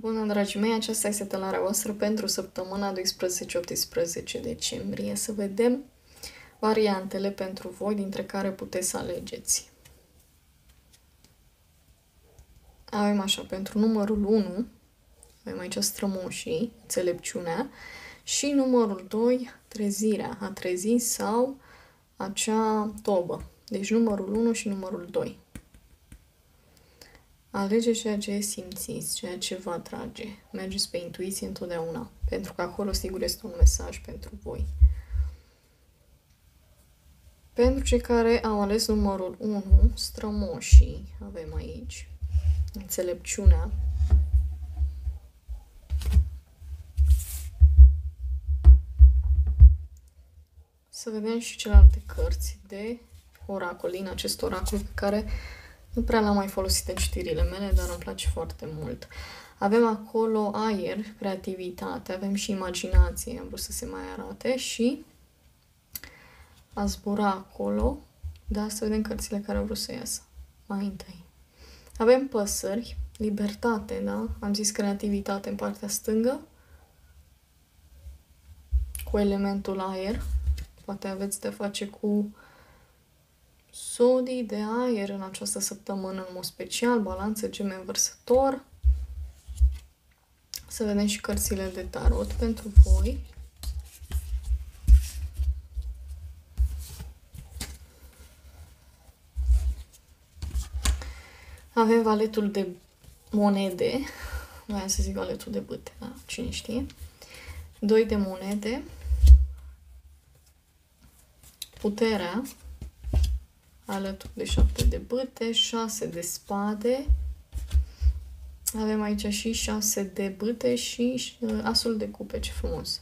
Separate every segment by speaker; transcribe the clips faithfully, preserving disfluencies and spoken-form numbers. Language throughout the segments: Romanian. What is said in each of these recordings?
Speaker 1: Bună, dragii mei! Aceasta este setălarea voastră pentru săptămâna doisprezece optsprezece decembrie. Să vedem variantele pentru voi, dintre care puteți să alegeți. Avem așa, pentru numărul unu, avem aici strămoșii, înțelepciunea, și numărul doi, trezirea, a trezi sau acea tobă. Deci numărul unu și numărul doi. Alegeți ceea ce simțiți, ceea ce vă atrage. Mergeți pe intuiție întotdeauna, pentru că acolo sigur este un mesaj pentru voi. Pentru cei care au ales numărul unu, strămoșii, avem aici, înțelepciunea. Să vedem și celelalte cărți de oracol, din acest oracol pe care nu prea l-am mai folosit în citirile mele, dar îmi place foarte mult. Avem acolo aer, creativitate, avem și imaginație, am vrut să se mai arate, și a zbura acolo, dar să vedem cărțile care au vrut să iasă mai întâi. Avem păsări, libertate, da? Am zis creativitate în partea stângă, cu elementul aer. Poate aveți de face cu zodii de aer în această săptămână, în mod special, balanță, Gemeni, Vărsător. Să vedem și cărțile de tarot pentru voi. Avem valetul de monede, voiam să zic valetul de bâte, da? Cine știe. Doi de monede, puterea, alături de șapte de bâte, șase de spade, avem aici și șase de bâte și asul de cupe, ce frumos.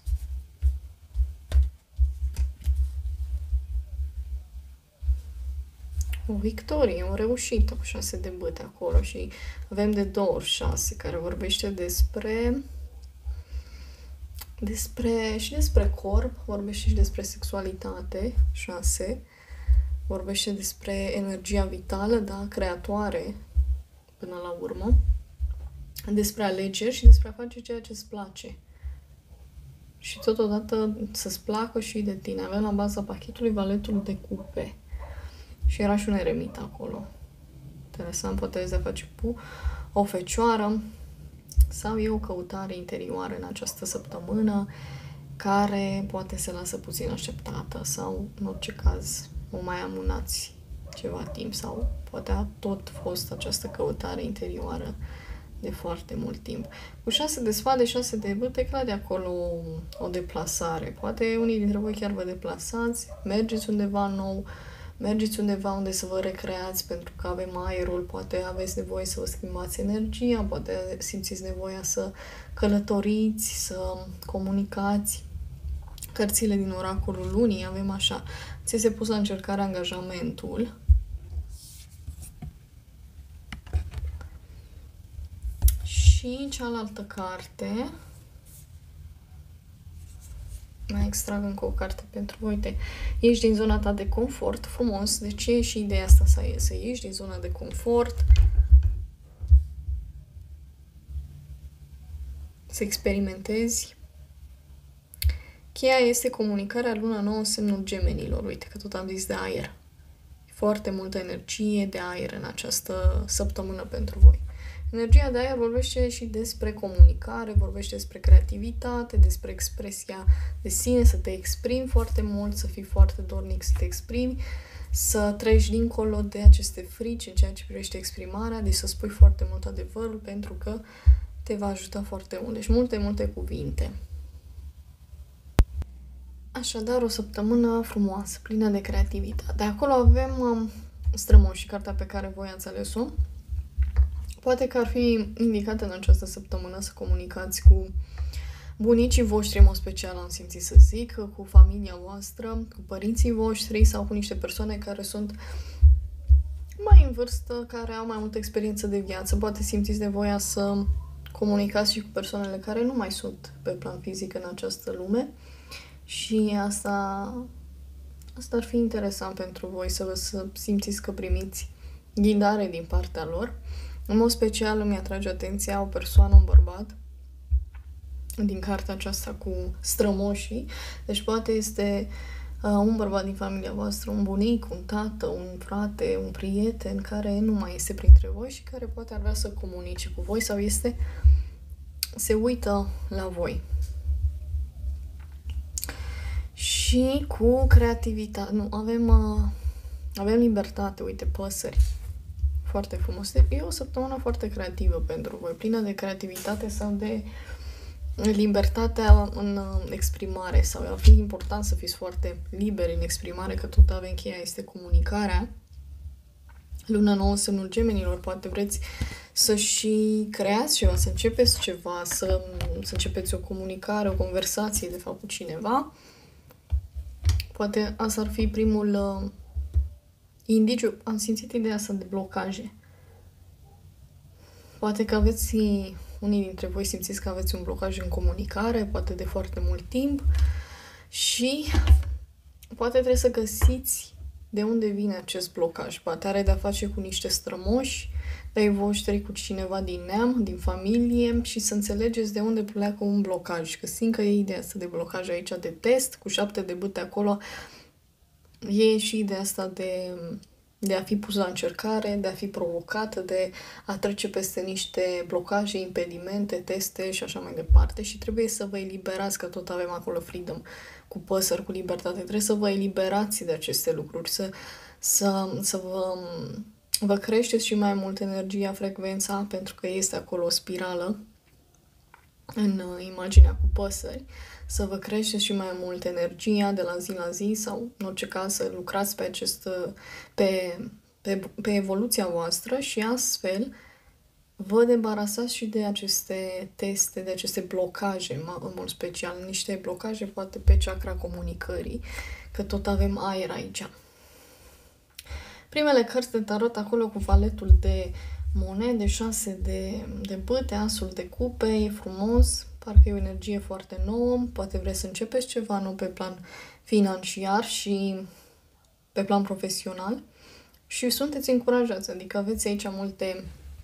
Speaker 1: O victorie, o reușită cu șase de bâte acolo, și avem de două ori șase, care vorbește despre despre și despre corp, vorbește și despre sexualitate, șase. Vorbește despre energia vitală, da, creatoare, până la urmă, despre alegeri și despre a face ceea ce îți place. Și totodată să-ți placă și de tine. Avem la baza pachetului valetul de cupe. Și era și un eremit acolo. Interesant, poate aveți de-a face cu o fecioară sau e o căutare interioară în această săptămână care poate se lasă puțin așteptată sau, în orice caz, o mai amânați ceva timp, sau poate a tot fost această căutare interioară de foarte mult timp. Cu șase de spade, șase de bâte, clar de acolo o deplasare. Poate unii dintre voi chiar vă deplasați, mergeți undeva nou, mergeți undeva unde să vă recreați, pentru că avem aerul, poate aveți nevoie să vă schimbați energia, poate simțiți nevoia să călătoriți, să comunicați. Cărțile din oracolul lunii avem așa: ți se pus la încercare angajamentul, și cealaltă carte, mai extrag încă o carte pentru voi. Uite, ieși din zona ta de confort, frumos, deci e și ideea asta, să, să ieși din zona de confort, să experimentezi. Cheia este comunicarea, luna nouă, semnul Gemenilor. Uite că tot am zis de aer. Foarte multă energie de aer în această săptămână pentru voi. Energia de aer vorbește și despre comunicare, vorbește despre creativitate, despre expresia de sine, să te exprimi foarte mult, să fii foarte dornic să te exprimi, să treci dincolo de aceste frici în ceea ce privește exprimarea, deci să spui foarte mult adevărul, pentru că te va ajuta foarte mult. Deci multe, multe cuvinte. Așadar, o săptămână frumoasă, plină de creativitate. De acolo avem um, strămoși, cartea pe care voi ați ales-o. Poate că ar fi indicat în această săptămână să comunicați cu bunicii voștri, în mod special am simțit să zic, cu familia voastră, cu părinții voștri sau cu niște persoane care sunt mai în vârstă, care au mai multă experiență de viață. Poate simțiți nevoia să comunicați și cu persoanele care nu mai sunt pe plan fizic în această lume. Și asta, asta ar fi interesant pentru voi, să, să simțiți că primiți ghidare din partea lor. În mod special îmi atrage atenția o persoană, un bărbat, din cartea aceasta cu strămoșii. Deci poate este uh, un bărbat din familia voastră, un bunic, un tată, un frate, un prieten care nu mai este printre voi și care poate ar vrea să comunice cu voi sau este se uită la voi. Și cu creativitate. Nu, avem, uh, avem libertate, uite, păsări. Foarte frumos. E o săptămână foarte creativă pentru voi, plină de creativitate sau de libertatea în exprimare, sau ar fi important să fiți foarte liberi în exprimare, că tot avem cheia este comunicarea. Luna nouă, semnul Gemenilor, poate vreți să și creați ceva, să începeți ceva, să, să începeți o comunicare, o conversație, de fapt, cu cineva. Poate asta ar fi primul uh, indiciu. Am simțit ideea asta de blocaje. Poate că aveți, unii dintre voi simțiți că aveți un blocaj în comunicare, poate de foarte mult timp și poate trebuie să găsiți de unde vine acest blocaj. Poate are de-a face cu niște strămoși de-ai voștri, cu cineva din neam, din familie și să înțelegeți de unde pleacă un blocaj. Că simt că e ideea asta de blocaj aici, de test, cu șapte de bâte acolo, e și ideea asta de... de a fi pus la încercare, de a fi provocată, de a trece peste niște blocaje, impedimente, teste și așa mai departe. Și trebuie să vă eliberați, că tot avem acolo freedom, cu păsări, cu libertate. Trebuie să vă eliberați de aceste lucruri, să, să, să vă, vă creșteți și mai mult energia, frecvența, pentru că este acolo o spirală în imaginea cu păsări, să vă creșteți și mai mult energia de la zi la zi sau, în orice caz, să lucrați pe, acest, pe, pe, pe evoluția voastră și astfel vă debarasați și de aceste teste, de aceste blocaje, în mod special, niște blocaje poate pe chakra comunicării, că tot avem aer aici. Primele cărți de tarot acolo cu valetul de monede, șase de, de bâte, asul de cupe, e frumos, parcă e o energie foarte nouă, poate vreți să începeți ceva nou pe plan financiar și pe plan profesional și sunteți încurajați, adică aveți aici multe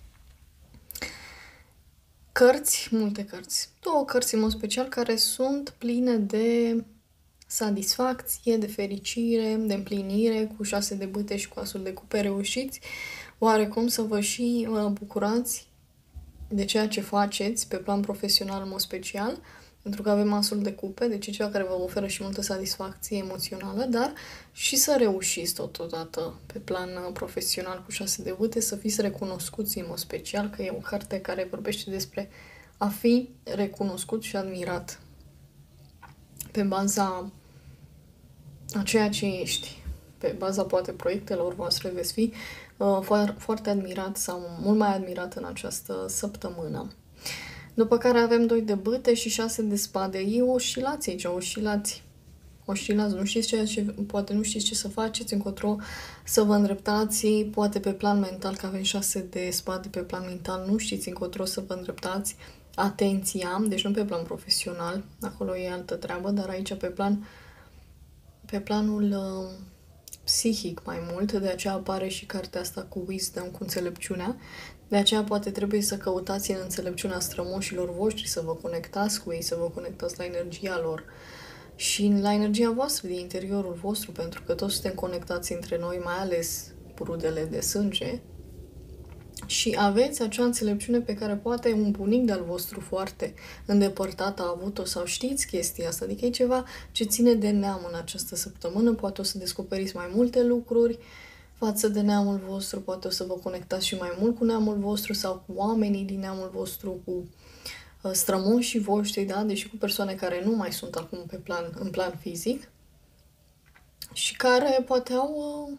Speaker 1: cărți, multe cărți, două cărți în mod special care sunt pline de satisfacție, de fericire, de împlinire, cu șase de bâte și cu asul de cupe reușiți oarecum să vă și uh, bucurați de ceea ce faceți pe plan profesional în mod special, pentru că avem asul de cupe, deci e ceva care vă oferă și multă satisfacție emoțională, dar și să reușiți totodată pe plan uh, profesional cu șase de bâte, să fiți recunoscuți în mod special, că e o carte care vorbește despre a fi recunoscut și admirat pe baza a ceea ce ești. Pe baza, poate, proiectelor voastre veți fi uh, fo- foarte admirat sau mult mai admirat în această săptămână. După care avem doi de bâte și șase de spade. E o oscilație aici, oscilați. Oscilați, nu știți ceea ce, poate nu știți ce să faceți, încotro să vă îndreptați, poate pe plan mental, că avem șase de spade pe plan mental, nu știți încotro să vă îndreptați atenția, deci nu pe plan profesional, acolo e altă treabă, dar aici pe plan pe planul uh, psihic mai mult, de aceea apare și cartea asta cu wisdom, cu înțelepciunea. De aceea poate trebuie să căutați în înțelepciunea strămoșilor voștri, să vă conectați cu ei, să vă conectați la energia lor și la energia voastră din interiorul vostru, pentru că toți suntem conectați între noi, mai ales rudele de sânge. Și aveți acea înțelepciune pe care poate un bunic de-al vostru foarte îndepărtat a avut-o sau știți chestia asta. Adică e ceva ce ține de neam în această săptămână. Poate o să descoperiți mai multe lucruri față de neamul vostru, poate o să vă conectați și mai mult cu neamul vostru sau cu oamenii din neamul vostru, cu uh, strămoșii voștri, da? Deși cu persoane care nu mai sunt acum pe plan, în plan fizic și care poate au... Uh,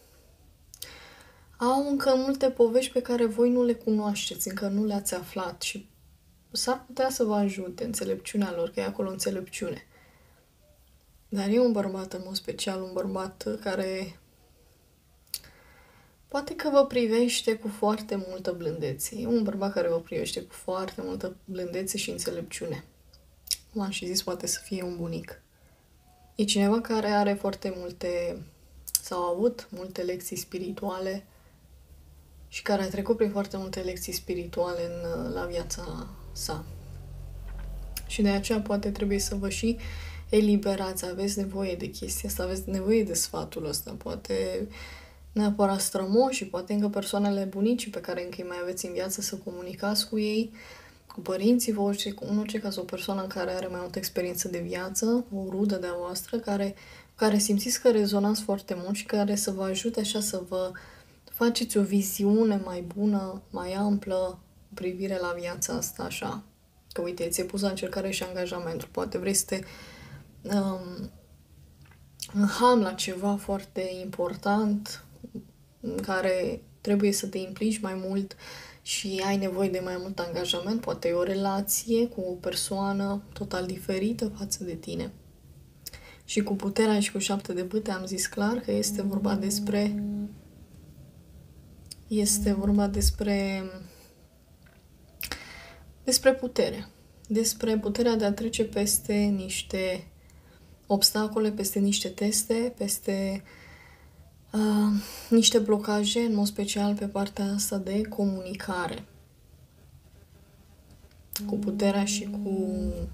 Speaker 1: au încă multe povești pe care voi nu le cunoașteți, încă nu le-ați aflat și s-ar putea să vă ajute înțelepciunea lor, că e acolo înțelepciune. Dar e un bărbat în mod special, un bărbat care poate că vă privește cu foarte multă blândețe. E un bărbat care vă privește cu foarte multă blândețe și înțelepciune. Cum am și zis, poate să fie un bunic. E cineva care are foarte multe, sau a avut multe lecții spirituale și care a trecut prin foarte multe lecții spirituale în, la viața sa. Și de aceea poate trebuie să vă și eliberați, aveți nevoie de chestia asta, aveți nevoie de sfatul ăsta, poate neapărat strămoși și poate încă persoanele bunicii pe care încă îi mai aveți în viață să comunicați cu ei, cu părinții voștri, cu în orice caz o persoană care are mai multă experiență de viață, o rudă de-a voastră, care, care simțiți că rezonați foarte mult și care să vă ajute așa să vă faceți o viziune mai bună, mai amplă cu privire la viața asta, așa. Că uite, ți-e pus la încercare și angajamentul. Poate vrei să te um, înham la ceva foarte important în care trebuie să te implici mai mult și ai nevoie de mai mult angajament. Poate e o relație cu o persoană total diferită față de tine. Și cu puterea și cu șapte de bâte am zis clar că este vorba despre este vorba despre despre putere. Despre puterea de a trece peste niște obstacole, peste niște teste, peste uh, niște blocaje, în mod special pe partea asta de comunicare. Cu puterea și cu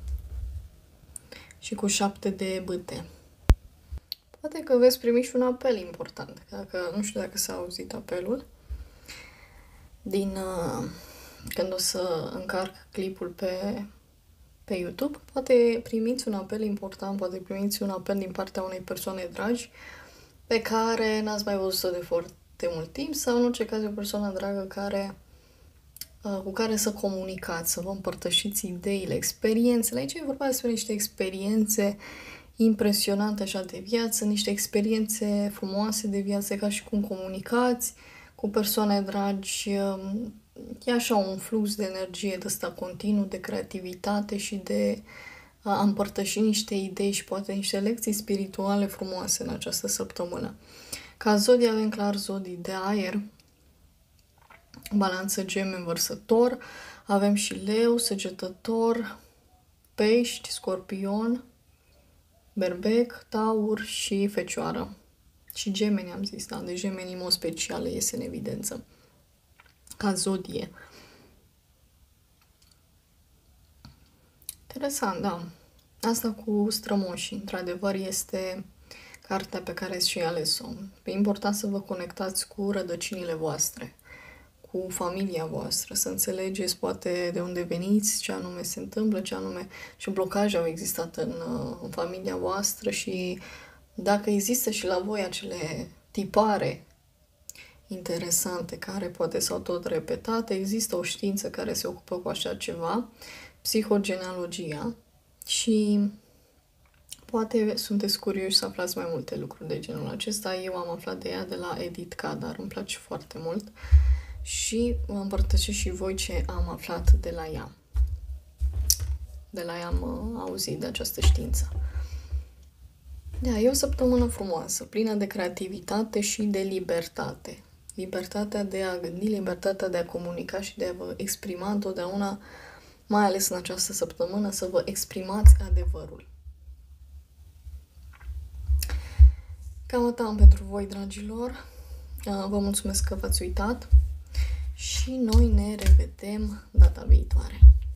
Speaker 1: și cu șapte de bâte. Poate că veți primi și un apel important. Dacă, nu știu dacă s-a auzit apelul. Din uh, când o să încarc clipul pe, pe YouTube, poate primiți un apel important, poate primiți un apel din partea unei persoane dragi pe care n-ați mai văzut-o de foarte mult timp sau în orice caz o persoană dragă care, uh, cu care să comunicați, să vă împărtășiți ideile, experiențele. Aici e vorba despre niște experiențe impresionante așa de viață, niște experiențe frumoase de viață, ca și cum comunicați cu persoane dragi. E așa un flux de energie de ăsta continuu, de creativitate și de a împărtăși niște idei și poate niște lecții spirituale frumoase în această săptămână. Ca zodii avem clar zodii de aer, balanță, Gemeni, Vărsător, avem și Leu, Săgetător, Pești, Scorpion, Berbec, Taur și Fecioară. Și Gemeni am zis, da, de Gemeni în mod special iese în evidență. Ca zodie. Interesant, da. Asta cu strămoșii, într-adevăr, este cartea pe care ați și ales-o. E important să vă conectați cu rădăcinile voastre, cu familia voastră, să înțelegeți poate de unde veniți, ce anume se întâmplă, ce anume, ce blocaje au existat în, în familia voastră și dacă există și la voi acele tipare interesante care poate s-au tot repetate, există o știință care se ocupă cu așa ceva, psihogenealogia, și poate sunteți curioși să aflați mai multe lucruri de genul acesta. Eu am aflat de ea de la Edith Cadar, îmi place foarte mult și vă împărtășesc și voi ce am aflat de la ea. De la ea am uh, auzit de această știință. Da, e o săptămână frumoasă, plină de creativitate și de libertate. Libertatea de a gândi, libertatea de a comunica și de a vă exprima întotdeauna, mai ales în această săptămână, să vă exprimați adevărul. Cam atât am pentru voi, dragilor. Vă mulțumesc că v-ați uitat și noi ne revedem data viitoare.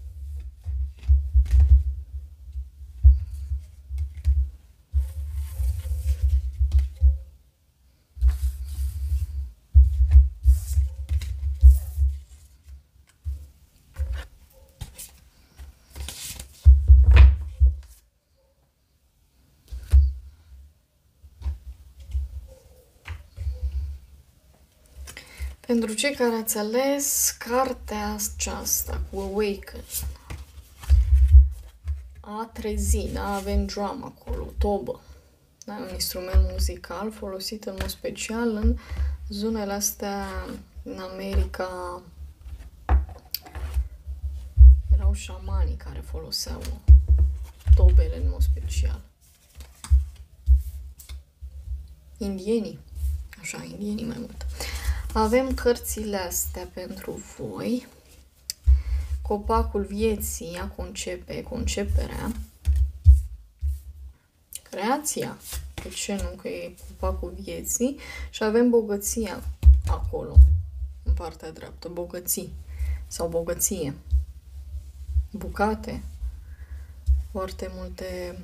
Speaker 1: Pentru cei care ați ales cartea aceasta cu Awaken, a trezi, da? Avem drum acolo, tobă, da? Un instrument muzical folosit în mod special în zonele astea, în America. Erau șamanii care foloseau tobele în mod special. Indienii, așa, indienii mai mult. Avem cărțile astea pentru voi. Copacul vieții, a concepe, conceperea. Creația, de ce nu, că e copacul vieții. Și avem bogăția acolo, în partea dreaptă, bogății sau bogăție, bucate, foarte multe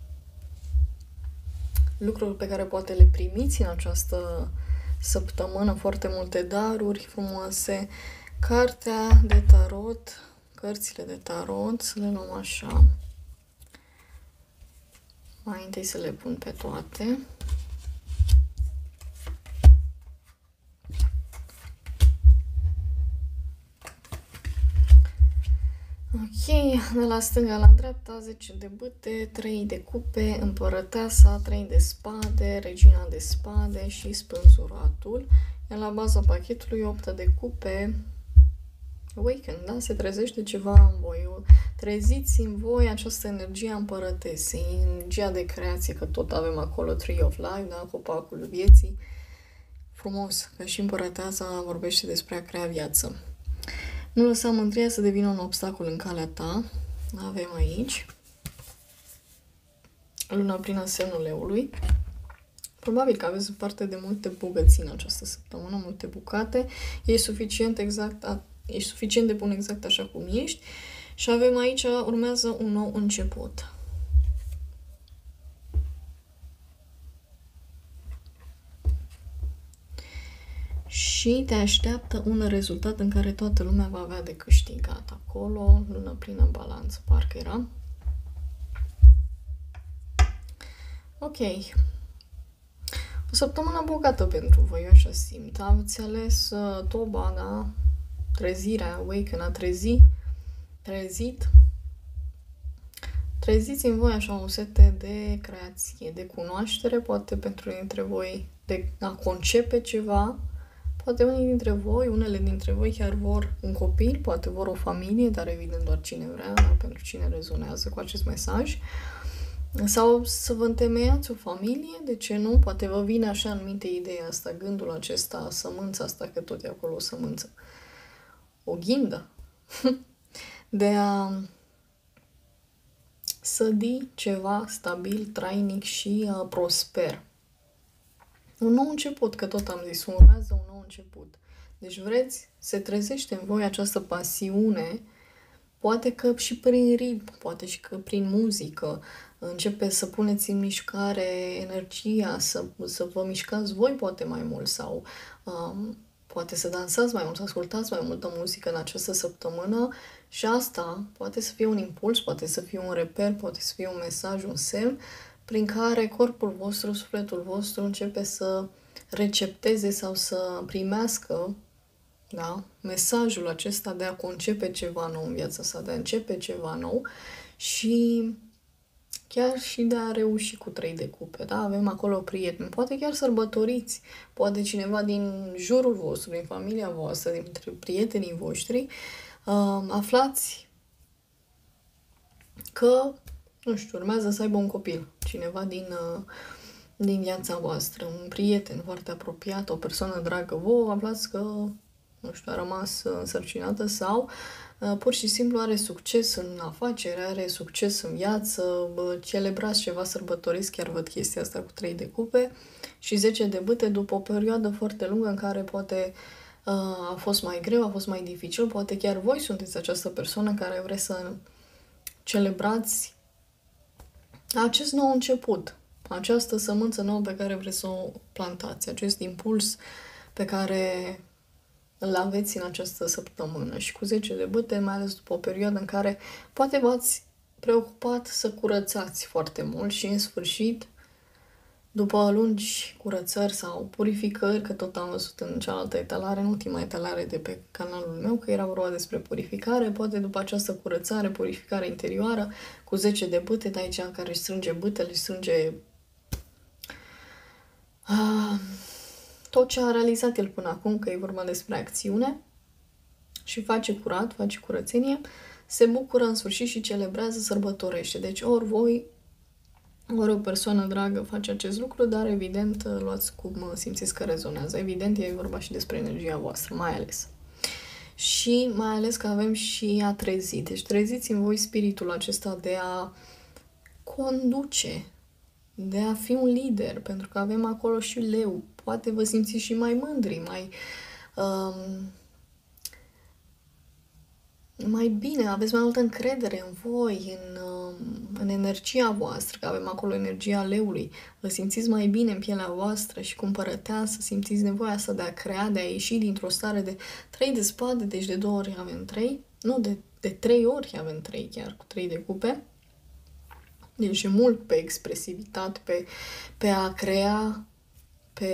Speaker 1: lucruri pe care poate le primiți în această săptămână, foarte multe daruri frumoase. Cartea de tarot, cărțile de tarot, să le luăm așa. Mai întâi să le pun pe toate. Ok, de la stânga la dreapta, zece de bâte, trei de cupe, împărăteasa, trei de spade, regina de spade și spânzuratul. Iar la baza pachetului, opt de cupe, awaken, da? Se trezește ceva în voi. Treziți în voi această energie a împărătesei, energia de creație, că tot avem acolo Tree of Life, da? Copacul vieții. Frumos, că și împărăteasa vorbește despre a crea viață. Nu lăsa mândria să devină un obstacol în calea ta. Avem aici luna plină, semnul leului. Probabil că aveți parte de multe bogății în această săptămână, multe bucate. Ești suficient, exact, ești suficient de bun exact așa cum ești. Și avem aici, urmează un nou început. Și te așteaptă un rezultat în care toată lumea va avea de câștigat. Acolo, lună plină, balanță, parcă era. Ok. O săptămână bogată pentru voi, eu așa simt. Ați ales uh, toba, da? Trezirea, awaken, a trezi, trezit. Treziți în voi așa o sete de creație, de cunoaștere, poate pentru dintre voi, de a concepe ceva. Poate unii dintre voi, unele dintre voi chiar vor un copil, poate vor o familie, dar evident doar cine vrea, dar pentru cine rezonează cu acest mesaj. Sau să vă întemeiați o familie, de ce nu? Poate vă vine așa în minte ideea asta, gândul acesta, sămânța asta, că tot e acolo o sămânță. O ghindă. De a sădi ceva stabil, trainic și uh, prosper. Un nou început, că tot am zis, urmează un nou început. Deci vreți, se trezește în voi această pasiune, poate că și prin ritm, poate și că prin muzică, începe să puneți în mișcare energia, să, să vă mișcați voi poate mai mult sau um, poate să dansați mai mult, să ascultați mai multă muzică în această săptămână și asta poate să fie un impuls, poate să fie un reper, poate să fie un mesaj, un semn prin care corpul vostru, sufletul vostru începe să recepteze sau să primească, da, mesajul acesta de a concepe ceva nou în viața sa, de a începe ceva nou și chiar și de a reuși cu trei de cupe, da? Avem acolo prieteni, poate chiar sărbătoriți, poate cineva din jurul vostru, din familia voastră, dintre prietenii voștri, uh, aflați că, nu știu, urmează să aibă un copil, cineva din, uh, din viața voastră, un prieten foarte apropiat, o persoană dragă vouă, aflați că, nu știu, a rămas însărcinată sau uh, pur și simplu are succes în afacere, are succes în viață, bă, celebrați ceva, sărbătoriți, chiar văd chestia asta cu trei de cupe și zece de bâte după o perioadă foarte lungă în care poate uh, a fost mai greu, a fost mai dificil, poate chiar voi sunteți această persoană care vreți să celebrați acest nou început, această sămânță nouă pe care vreți să o plantați, acest impuls pe care îl aveți în această săptămână. Și cu zece de bâte, mai ales după o perioadă în care poate v-ați preocupat să curățați foarte mult și în sfârșit, după lungi curățări sau purificări, că tot am văzut în cealaltă etalare, în ultima etalare de pe canalul meu, că era vorba despre purificare, poate după această curățare, purificare interioară, cu zece de bâte, de aici în care își strânge bâtele, își strânge uh, tot ce a realizat el până acum, că e vorba despre acțiune și face curat, face curățenie, se bucură în sfârșit și celebrează, sărbătorește. Deci ori voi, ori o persoană dragă face acest lucru, dar evident luați cum simțiți că rezonează. Evident e vorba și despre energia voastră, mai ales. Și mai ales că avem și a trezi. Deci treziți în voi spiritul acesta de a conduce, de a fi un lider, pentru că avem acolo și leu. Poate vă simțiți și mai mândri, mai um, mai bine, aveți mai multă încredere în voi, în, uh, în energia voastră, că avem acolo energia leului. Vă simțiți mai bine în pielea voastră și cumpărăteasă, simțiți nevoia asta de a crea, de a ieși dintr-o stare de trei de spade, deci de două ori avem trei, nu, de, de trei ori avem trei chiar, cu trei de cupe. Deci e mult pe expresivitate, pe, pe a crea, pe,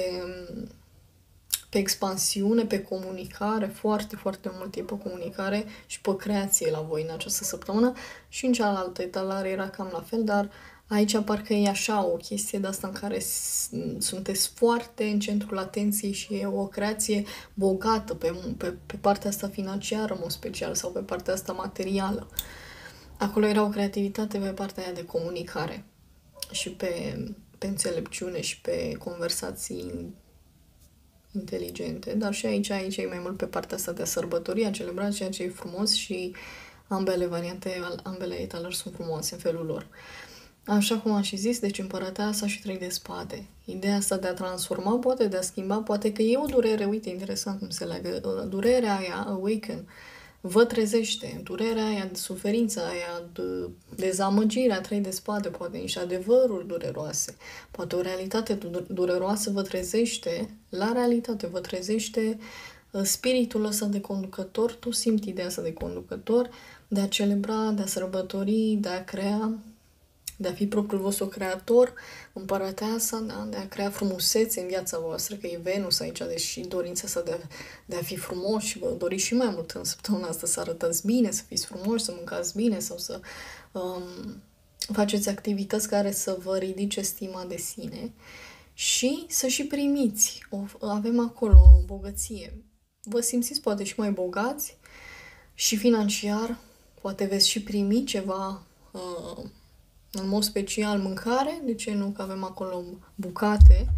Speaker 1: pe expansiune, pe comunicare, foarte, foarte mult timp pe comunicare și pe creație la voi în această săptămână. Și în cealaltă etalare era cam la fel, dar aici parcă e așa o chestie de asta în care sunteți foarte în centrul atenției și e o creație bogată pe, pe, pe partea asta financiară, în mod special, sau pe partea asta materială. Acolo era o creativitate pe partea aia de comunicare și pe, pe înțelepciune și pe conversații inteligente, dar și aici, aici e mai mult pe partea asta de a sărbători, a celebra ceea ce e frumos și ambele variante, ambele etalări sunt frumoase în felul lor. Așa cum am și zis, deci împărăteasa și trei de spade. Ideea asta de a transforma, poate de a schimba, poate că e o durere, uite, interesant cum se leagă, durerea aia, awaken, vă trezește, durerea aia, suferința aia, de, dezamăgirea, trei de spade, poate niște adevăruri dureroase, poate o realitate dureroasă vă trezește, la realitate vă trezește spiritul ăsta de conducător, tu simți ideea asta de conducător, de a celebra, de a sărbători, de a crea, de a fi propriul vostru creator, împărăteasa, da? De a crea frumusețe în viața voastră, că e Venus aici, deși dorința asta de a, de a fi frumos și vă doriți și mai mult în săptămâna asta să arătați bine, să fiți frumoși, să mâncați bine sau să um, faceți activități care să vă ridice stima de sine și să și primiți. O, avem acolo o bogăție. Vă simțiți poate și mai bogați și financiar, poate veți și primi ceva uh, în mod special mâncare, de ce nu, că avem acolo bucate,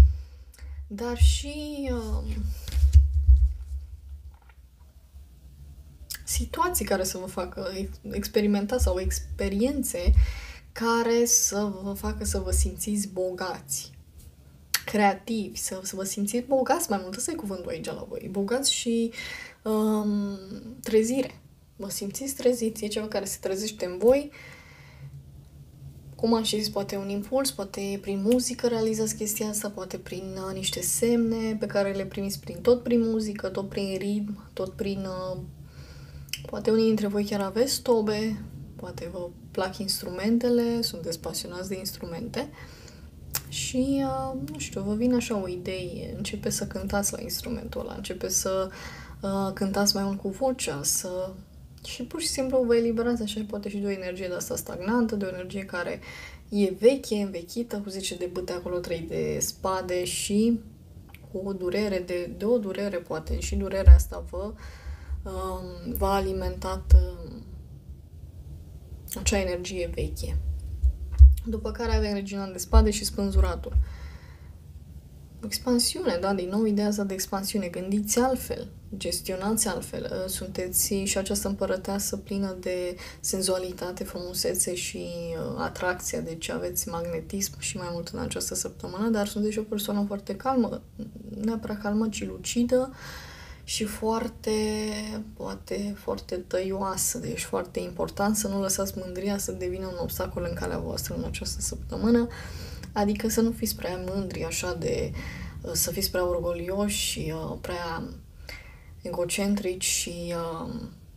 Speaker 1: dar și uh, situații care să vă facă experimenta sau experiențe care să vă facă să vă simțiți bogați, creativi, să, să vă simțiți bogați mai mult, ăsta e cuvântul aici la voi, bogați și um, trezire. Vă simțiți treziți, e ceva care se trezește în voi. Cum am și zis, poate un impuls, poate prin muzică realizați chestia asta, poate prin uh, niște semne pe care le primiți prin, tot prin muzică, tot prin ritm, tot prin... Uh, poate unii dintre voi chiar aveți tobe, poate vă plac instrumentele, sunteți pasionați de instrumente și, uh, nu știu, vă vine așa o idee, începeți să cântați la instrumentul ăla, începeți să uh, cântați mai mult cu vocea, să... Și pur și simplu vă eliberați așa, poate și de o energie de asta stagnantă, de o energie care e veche, învechită, cu zece de bâte acolo, trei de spade și cu o durere, de, de o durere poate, și durerea asta vă um, v-a alimentat um, acea energie veche. După care avem regina de spade și spânzuratul. Expansiune, da, din nou ideea asta de expansiune. Gândiți altfel, gestionați altfel. Sunteți și această împărăteasă plină de senzualitate, frumusețe și atracție, deci aveți magnetism și mai mult în această săptămână, dar sunteți o persoană foarte calmă, neapărat calmă, ci lucidă și foarte, poate, foarte tăioasă. Deci foarte important să nu lăsați mândria să devină un obstacol în calea voastră în această săptămână. Adică să nu fiți prea mândri, așa de, să fiți prea orgolioși și uh, prea egocentrici și uh,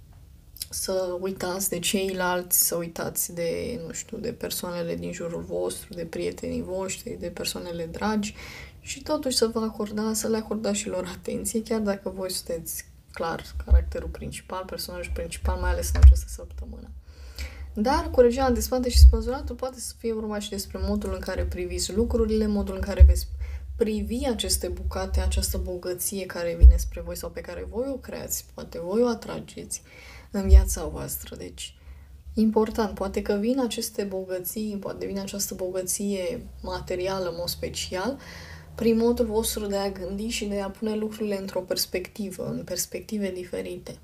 Speaker 1: să uitați de ceilalți, să uitați de, nu știu, de persoanele din jurul vostru, de prietenii voștri, de persoanele dragi și totuși să vă acordați, să le acordați și lor atenție, chiar dacă voi sunteți clar caracterul principal, personajul principal, mai ales în această săptămână. Dar cu regina de spade și spânzuratul poate să fie vorba și despre modul în care priviți lucrurile, modul în care veți privi aceste bucate, această bogăție care vine spre voi sau pe care voi o creați, poate voi o atrageți în viața voastră. Deci, important, poate că vin aceste bogății, poate vine această bogăție materială, în mod special, prin modul vostru de a gândi și de a pune lucrurile într-o perspectivă, în perspective diferite.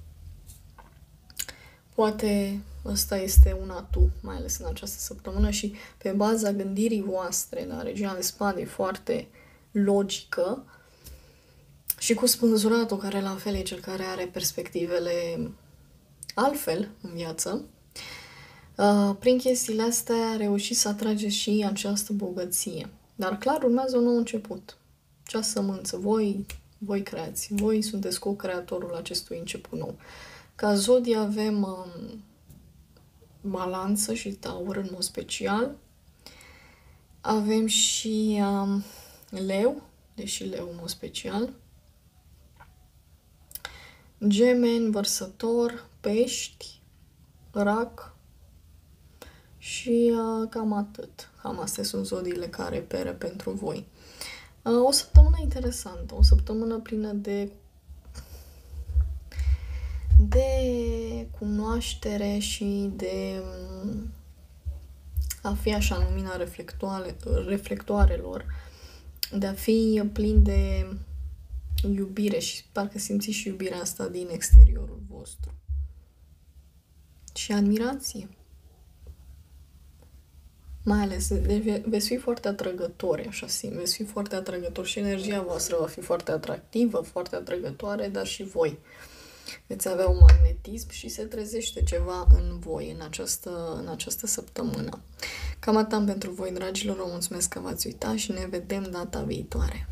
Speaker 1: Poate ăsta este un atu, mai ales în această săptămână și pe baza gândirii voastre la regina de spade foarte logică și cu spânzuratul care la fel e cel care are perspectivele altfel în viață. Uh, prin chestiile astea reușiți să atrageți și această bogăție. Dar clar urmează un nou început. Cea sămânță. Voi, voi creați. Voi sunteți co-creatorul acestui început nou. Ca zodie avem um, balanță și taur în mod special. Avem și um, leu, deși leu în mod special. Gemeni, vărsător, pești, rac și uh, cam atât. Cam astea sunt zodiile care pere pentru voi. Uh, o săptămână interesantă, o săptămână plină de de cunoaștere și de a fi așa în lumina reflectoare, reflectoarelor, de a fi plin de iubire și parcă simțiți și iubirea asta din exteriorul vostru. Și admirație. Mai ales, deci veți fi foarte atrăgători, așa simt, veți fi foarte atrăgători și energia voastră va fi foarte atractivă, foarte atrăgătoare, dar și voi. Veți avea un magnetism și se trezește ceva în voi în această, în această săptămână. Cam atât pentru voi, dragilor, vă mulțumesc că v-ați uitat și ne vedem data viitoare.